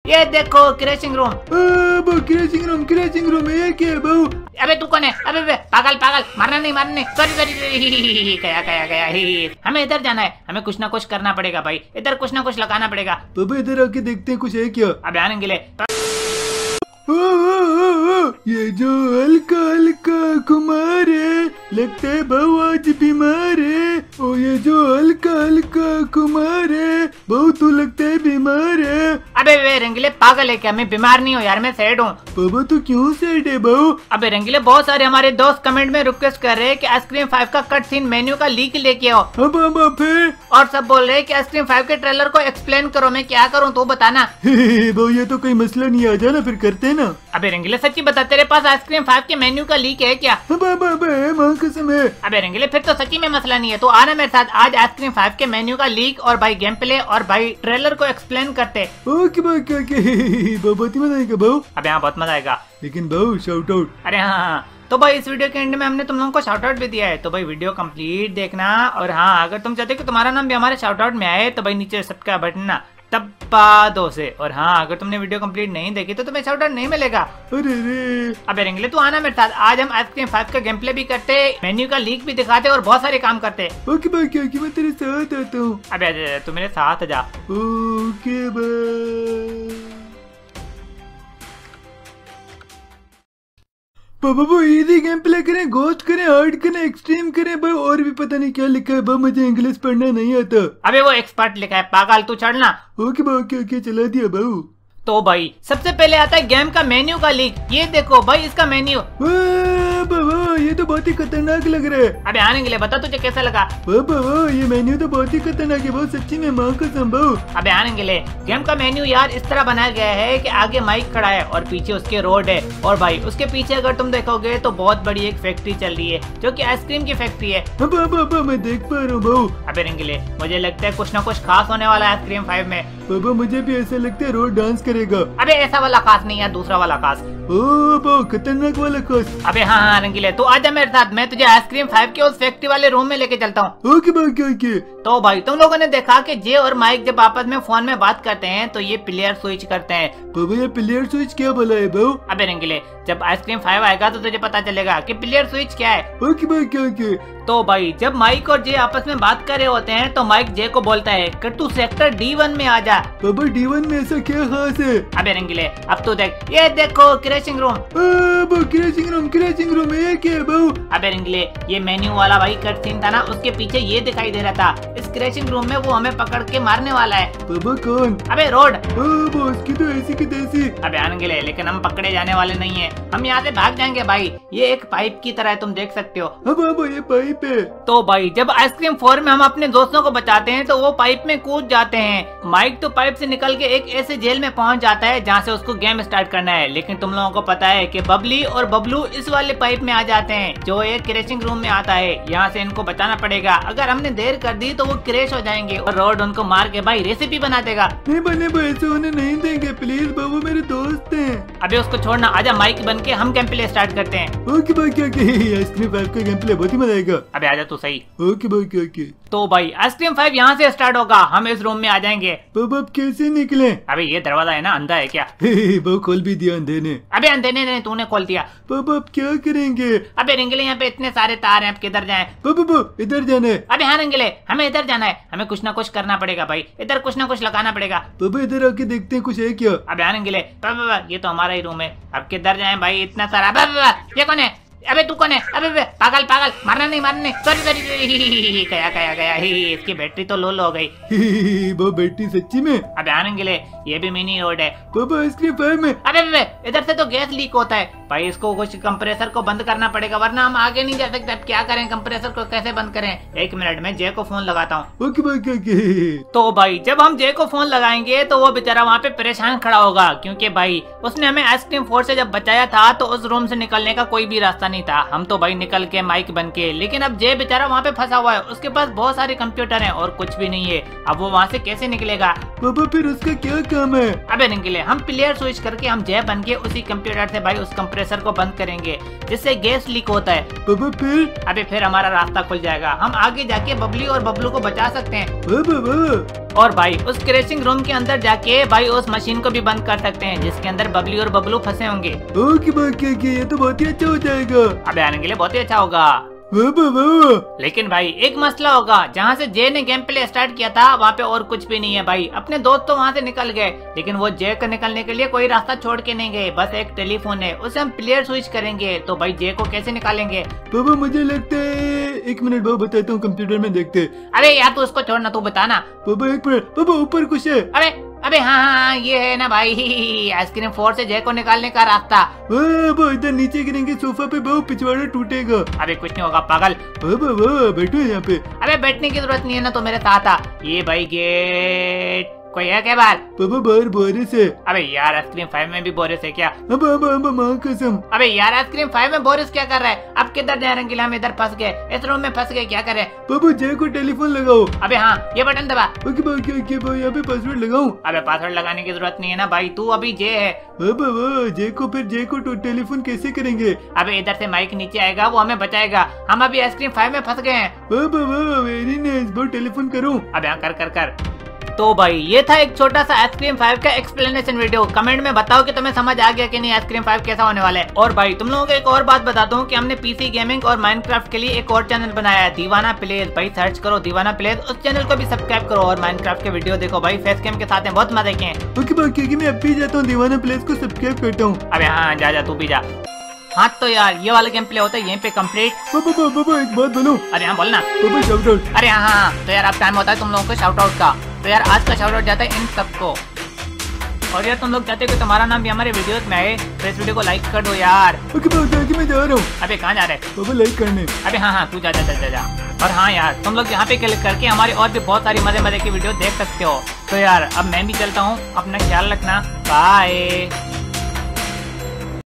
ये देखो crashing room. Crashing room है क्या बहू? अबे तू कौन है? अबे पागल मारना नहीं सॉरी गया। हमें इधर जाना है, हमें कुछ ना कुछ करना पड़ेगा भाई, इधर कुछ ना कुछ लगाना पड़ेगा। पापा इधर आके देखते हैं कुछ है क्या। अबे आने के लिए ये जो हल्का कुमार है लगता है बहू आज बीमार है। ओ ये जो हल्का कुमार है बहू तू लगता है बीमार है। अबे वे रंगीले पागल है क्या? मैं बीमार नहीं हूँ यार, मैं सैड हूँ। पापा तू क्यों सैड है बहू? अबे रंगीले बहुत सारे हमारे दोस्त कमेंट में रिक्वेस्ट कर रहे हैं कि आइसक्रीम 5 का कट सीन मेन्यू का लीक लेके आओ। फिर और सब बोल रहे हैं कि आइसक्रीम 5 के ट्रेलर को एक्सप्लेन करो। मैं क्या करूँ तू बताना। बहू ये तो कोई मसला नहीं, आ जाना फिर करते हैं ना। अबे रंगीले सच्ची बता, तेरे पास आइसक्रीम 5 के मेन्यू का लीक है क्या? मां कसम है। अबे रंगीले फिर तो सच्ची में मसला नहीं है, तो आना मेरे साथ आज आइसक्रीम 5 के मेन्यू का लीक और भाई गेम प्ले और भाई ट्रेलर को एक्सप्लेन करते। ओके बहुत ही मजा आएगा बहू। अब यहाँ बहुत मजा आएगा। लेकिन बहू शाउट आउट। अरे हाँ, तो भाई इस वीडियो के एंड में हमने तुम लोगों को शाउट आउट भी दिया है, तो भाई वीडियो कंप्लीट देखना। और हाँ, अगर तुम चाहते हो कि तुम्हारा नाम भी हमारे शाउट आउट में आए तो भाई नीचे सब्सक्राइब बटन ना दबा दो से। और हाँ, अगर तुमने वीडियो कंप्लीट नहीं देखी तो तुम्हें शाउट आउट नहीं मिलेगा। अरे अबे रंगीले तू आना मेरे साथ, आज हम आइसक्रीम 5 का गेम प्ले भी करते, मेन्यू का लीक भी दिखाते और बहुत सारे काम करते। ओके मैं तेरे साथ आता हूँ। अबे तू मेरे साथ जा। ओके पापा इजी गेम प्ले करें, गोस्ट करें, हार्ड करें, एक्सट्रीम करें भाई, और भी पता नहीं क्या लिखा है भाई, मुझे इंग्लिश पढ़ना नहीं आता। अबे वो एक्सपर्ट लिखा है पागल, तू चढ़ना। ओके चला दिया बहू। तो भाई सबसे पहले आता है गेम का मेन्यू का लीक। ये देखो भाई इसका मेन्यू। ये तो बहुत ही खतरनाक लग रहा है। अबे आने के लिए बता तुझे कैसा लगा। ये मेन्यू तो बहुत ही खतरनाक है, बहुत सच्ची में माँ कसम बहू। अबे आने के लिए गेम का मेन्यू यार इस तरह बनाया गया है कि आगे माइक खड़ा है और पीछे उसके रोड है, और भाई उसके पीछे अगर तुम देखोगे तो बहुत बड़ी एक फैक्ट्री चल रही है जो कि आइसक्रीम की फैक्ट्री है। मैं देख पा रहा हूँ बहू। अबे रंगीले मुझे लगता है कुछ ना कुछ खास होने वाला है आइसक्रीम 5 में। पापा मुझे भी ऐसा लगता है रोड डांस करेगा। अबे ऐसा वाला खास नहीं है, दूसरा वाला खास। ओ खतरनाक वाला खास। अबे हाँ रंगीले तू आजा मेरे साथ, मैं तुझे आइसक्रीम 5 के उस फैक्ट्री वाले रूम में लेके चलता हूँ। ओके। तो भाई तुम लोगों ने देखा कि जे और माइक जब आपस में फोन में बात करते हैं तो ये प्लेयर स्विच करते हैं। पापा ये प्लेयर स्विच क्या बोला है बहू? अबे रंगीले जब आइसक्रीम 5 आएगा तो तुझे पता चलेगा कि प्लेयर स्विच क्या है। ओके। तो भाई जब माइक और जे आपस में बात कर रहे होते हैं तो माइक जे को बोलता है कि तू सेक्टर D1 में आ जा। पापा D1 में ऐसा क्या खास है? अबे रंगीले अब तू देख, ये देखो क्रैशिंग रूम। क्रैशिंग रूम है क्या बहू? अबे रंगीले ये मेन्यू वाला भाई कट सीन था ना, उसके पीछे ये दिखाई दे रहा था। इस क्रैशिंग रूम में वो हमें पकड़ के मारने वाला है। पापा कौन? अबे रोड। उसकी तो ऐसी की तैसी। अबे रंगीले लेकिन हम पकड़े जाने वाले नहीं है, हम यहाँ से भाग जाएंगे भाई। ये एक पाइप की तरह है, तुम देख सकते हो। अब ये पाइप है। तो भाई जब आइसक्रीम 4 में हम अपने दोस्तों को बचाते हैं तो वो पाइप में कूद जाते हैं। माइक तो पाइप से निकल के एक ऐसे जेल में पहुंच जाता है जहाँ से उसको गेम स्टार्ट करना है। लेकिन तुम लोगों को पता है कि बबली और बबलू इस वाले पाइप में आ जाते हैं जो एक क्रैशिंग रूम में आता है। यहाँ से इनको बचाना पड़ेगा, अगर हमने देर कर दी तो वो क्रैश हो जाएंगे और रोड उनको मार के भाई रेसिपी बना देगा। नहीं बने ऐसे होने नहीं देंगे प्लीज बाबू, मेरे दोस्त हैं। अबे उसको छोड़ना, आजा माइक बन के हम गेम प्ले स्टार्ट करते हैं। ओके आइसक्रीम 5 का गेम प्ले बहुत ही मजा आएगा। अबे आजा तू सही। ओके। तो भाई आइसक्रीम 5 यहाँ से स्टार्ट होगा, हम इस रूम में आ जाएंगे। पापा अब कैसे निकले? अबे ये दरवाजा है ना, अंधा है क्या? वो खोल भी दिया अंधे ने। अबे अंधे ने तूने खोल दिया। पापा अब क्या करेंगे? अबे रंगीले यहाँ पे इतने सारे तार हैं, अब किधर जाएं? पापा इधर जाना है। अबे हाँ रंगीले हमें इधर जाना है, हमें कुछ ना कुछ करना पड़ेगा भाई, इधर कुछ ना कुछ लगाना पड़ेगा। पापा इधर आके देखते हैं कुछ है क्या। अबे हाँ रंगीले ये तो हमारा ही रूम है, अब किधर जाएं भाई, इतना सारा। ये कौन है? अबे तू कौन है? अबे पागल मारना नहीं सॉरी गया। इसकी बैटरी तो लो हो गई। वो बैटरी सच्ची में? अबे आने के लिए ये भी मिनी रोड है। पापा आइसक्रीम 5 में। अबे इधर से तो गैस लीक होता है भाई, इसको कुछ कंप्रेसर को बंद करना पड़ेगा वरना हम आगे नहीं जा सकते। अब क्या करें, कंप्रेसर को कैसे बंद करें? 1 मिनट में जे को फोन लगाता हूँ। ओके। तो भाई जब हम जे को फोन लगाएंगे तो वो बेचारा वहाँ पे परेशान खड़ा होगा, क्योंकि भाई उसने हमें आइसक्रीम 4 से जब बचाया था तो उस रूम से निकलने का कोई भी रास्ता नहीं था। हम तो भाई निकल के माइक बन के, लेकिन अब जे बेचारा वहाँ पे फंसा हुआ है, उसके पास बहुत सारे कंप्यूटर हैं और कुछ भी नहीं है। अब वो वहाँ से कैसे निकलेगा? पापा फिर उसका क्या काम है। अबे रंगीले, हम प्लेयर स्विच करके हम जय बन के उसी कंप्यूटर से भाई उस कंप्रेसर को बंद करेंगे जिससे गैस लीक होता है। पापा फिर? अबे फिर हमारा रास्ता खुल जाएगा, हम आगे जाके बबली और बबलू को बचा सकते हैं। पापा और भाई उस क्रैशिंग रूम के अंदर जाके भाई उस मशीन को भी बंद कर सकते हैं जिसके अंदर बबली और बबलू फंसे होंगे। ओके बाकी ये तो बहुत ही अच्छा हो जाएगा। अबे आने के लिए बहुत ही अच्छा होगा। वाह। लेकिन भाई एक मसला होगा, जहाँ से जय ने गेम प्ले स्टार्ट किया था वहाँ पे और कुछ भी नहीं है भाई। अपने दोस्त तो वहाँ से निकल गए लेकिन वो जय को निकलने के लिए कोई रास्ता छोड़ के नहीं गए, बस एक टेलीफोन है, उसे हम प्लेयर स्विच करेंगे तो भाई जय को कैसे निकालेंगे? पापा मुझे लगता है, एक मिनट बाबा बताता हूँ, कंप्यूटर में देखते। अरे यार तू उसको छोड़ना, तू बताना। पापा एक मिनट, पापा ऊपर कुछ है। अबे हाँ, ये है ना भाई आइसक्रीम फोर्ट से जय को निकालने का रास्ता। वो इधर नीचे गिरेंगे सोफा पे, बहुत पिछवाड़ा टूटेगा। अबे कुछ नहीं होगा पागल। वाह बैठो यहाँ पे। अबे बैठने की जरूरत नहीं है ना, तो मेरे साथ आ। ये भाई गेट, कोई है क्या बाहर? पापा बाहर बोरिस है। अबे यार आइसक्रीम 5 में भी बोरिस है क्या? अब माँ कसम। अबे यार आइसक्रीम 5 में बोरिस क्या कर रहा है? अब किधर जाए रंगीला? हम इधर फंस गए, इस रूम में फंस गए, क्या करें? पापा जय को टेलीफोन लगाओ। अबे हाँ, ये बटन दबा। ओके यहाँ पे पासवर्ड लगाऊं? अबे पासवर्ड लगाने की जरूरत नहीं है ना भाई, तू अभी जय है। जय को टेलीफोन कैसे करेंगे? अबे इधर से माइक नीचे आएगा, वो हमें बचाएगा। हम अभी आइसक्रीम 5 में फंस गए हैं। वेरी नाइस, बहुत टेलीफोन करूं? अबे हाँ कर। तो भाई ये था एक छोटा सा आइसक्रीम 5 का एक्सप्लेनेशन वीडियो। कमेंट में बताओ कि तुम्हें समझ आ गया कि नहीं आइसक्रीम 5 कैसा होने वाला है। और भाई तुम लोगों को एक और बात बताता हूँ कि हमने पीसी गेमिंग और माइनक्राफ्ट के लिए एक और चैनल बनाया है, दीवाना प्लेज। भाई सर्च करो दीवाना प्लेज, उस चैनल को भी सब्सक्राइब करो और माइनक्राफ्ट के वीडियो देखो भाई, फेस कैम के साथ हैं, बहुत मजे किए। ओके मैं अब भी जाता हूँ, दीवाना प्लेज को सब्सक्राइब करता हूँ। अबे हाँ जा तू भी जा। हाँ तो यार ये वाला गेम प्ले होता है यहीं पे कंप्लीट। पापा एक बात बोलो। अरे हाँ बोलना। पापा शाउट आउट। अरे हाँ तो यार अब टाइम होता है तुम लोगों को शाउट आउट का। तो यार आज का शाउट आउट जाता है इन सबको। और यार तुम लोग चाहते हो कि तुम्हारा नाम भी हमारे वीडियोस में आए तो इस वीडियो को लाइक कर दो यार। ओके मैं जा रहा हूँ। अबे कहाँ जा रहे? पापा लाइक करने। अबे हाँ तू जा। और हाँ यार तुम लोग यहाँ पे क्लिक करके हमारी और भी बहुत सारी मजे की वीडियो देख सकते हो। तो यार अब मैं भी चलता हूँ, अपना ख्याल रखना, बाय।